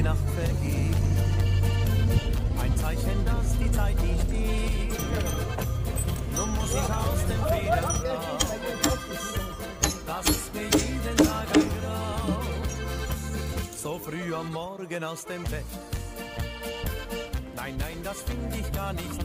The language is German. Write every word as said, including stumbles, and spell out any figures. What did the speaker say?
Nacht vergeht. Ein Zeichen, dass die Zeit nicht steht. Nun muss ich aus den Federn raus. Das ist mir jeden Tag ein Grau. So früh am Morgen aus dem Bett. Nein, nein, das find ich gar nicht